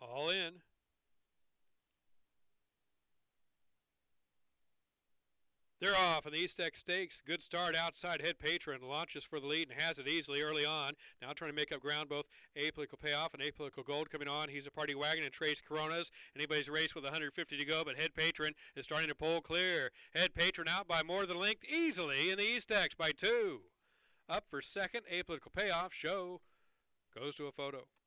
All in. They're off in the Eastex Stakes. Good start outside. Head Patron launches for the lead and has it easily early on. Now trying to make up ground, both Apolitical Payoff and Apolitical Gold coming on. He's a party wagon and Trace Coronas. Anybody's race with 150 to go, but Head Patron is starting to pull clear. Head Patron out by more than a length easily in the Eastex by 2. Up for second, Apolitical Payoff. Show goes to a photo.